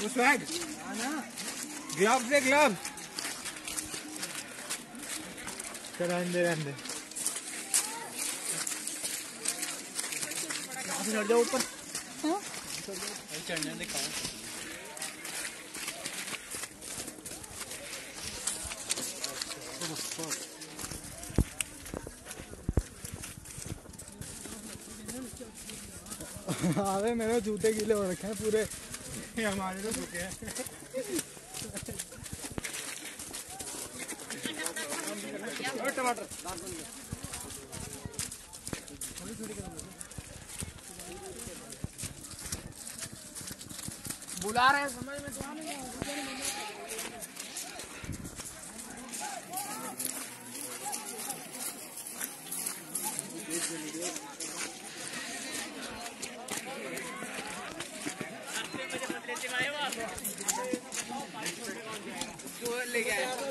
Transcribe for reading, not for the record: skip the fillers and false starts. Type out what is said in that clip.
वो swag gloves दे gloves रहने रहने चढ़ जाओ ऊपर चढ़ने दिखाओ अरे मेरे जूते गीले हो रखे हैं पूरे हमारे तो सूखे हैं टमाटर बुला रहे हैं समझ में तो आ नहीं ले गया